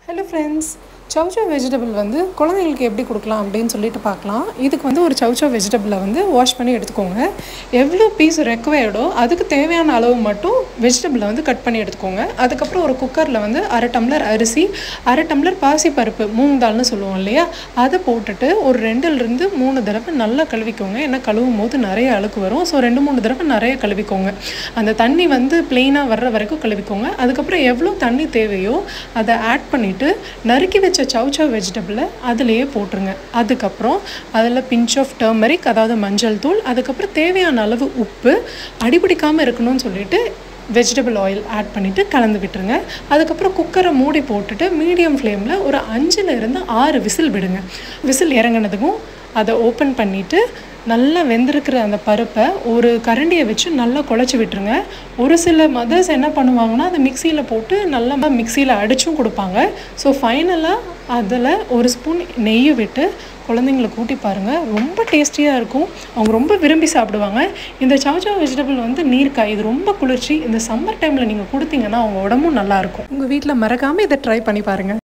Hello friends, chow chow vegetable வந்து குழந்தைகளுக்கு எப்படி கொடுக்கலாம் அப்படினு சொல்லிட்டு பார்க்கலாம். இதுக்கு வந்து ஒரு chow chow vegetable வந்து வாஷ் பண்ணி எடுத்துக்கோங்க. எவ்வளவு பீஸ் ரெக்வயர்டோ அதுக்கு தேவையான அளவு மட்டும் வெஜிடபிளை வந்து கட் பண்ணி எடுத்துக்கோங்க. அதுக்கு அப்புறம் ஒரு குக்கர்ல வந்து 1/2 டம்ளர் அரிசி, 1/2 டம்ளர் பாசி பருப்பு, மூங் தால்னு சொல்லுவோம் இல்லையா? அதை போட்டுட்டு ஒரு 2 லிருந்து 3 தடவை நல்லா கழுவிக்கோங்க. ஏன்னா கழுவும்போது நிறைய அழுக்கு வரும். ஸோ 2-3 தடவை நிறைய கழுவிக்கோங்க. அந்த தண்ணி வந்து ப்ளெயினாக வர்ற வரைக்கும் கழுவிக்கோங்க. அதுக்கப்புறம் எவ்வளோ தண்ணி தேவையோ அதை ஆட் பண்ணிவிட்டு நறுக்கி வச்ச chow chow வெஜிடபிளை அதிலேயே போட்டுருங்க. அதுக்கப்புறம் அதில் பிஞ்ச் ஆஃப் டர்மரிக், அதாவது மஞ்சள் தூள், அதுக்கப்புறம் தேவையான அளவு உப்பு, அடிபிடிக்காமல் இருக்கணும்னு சொல்லிட்டு வெஜிடபிள் ஆயில் ஆட் பண்ணிவிட்டு கலந்து விட்டுருங்க. அதுக்கப்புறம் குக்கரை மூடி போட்டுட்டு மீடியம் ஃப்ளேமில் ஒரு 5லிருந்து 6 விசில் விடுங்க. விசில் இறங்கினதுக்கும் அதை ஓப்பன் பண்ணிவிட்டு நல்லா வெந்திருக்கிற அந்த பருப்பை ஒரு கரண்டியை வச்சு நல்லா குழச்சி விட்டுருங்க. ஒரு சில மதர்ஸ் என்ன பண்ணுவாங்கன்னா அதை மிக்சியில் போட்டு நல்லா மிக்சியில் அடிச்சும் கொடுப்பாங்க. ஸோ ஃபைனலாக அதில் ஒரு ஸ்பூன் நெய் விட்டு குழந்தைங்களுக்கு ஊட்டி பாருங்கள். ரொம்ப டேஸ்டியாக இருக்கும். அவங்க ரொம்ப விரும்பி சாப்பிடுவாங்க. இந்த chow chow வெஜிடபிள் வந்து நீர்க்காய், இது ரொம்ப குளிர்ச்சி. இந்த சம்மர் டைமில் நீங்கள் கொடுத்தீங்கன்னா அவங்க உடம்பும் நல்லாயிருக்கும். உங்கள் வீட்டில் மறக்காமல் இதை ட்ரை பண்ணி பாருங்கள்.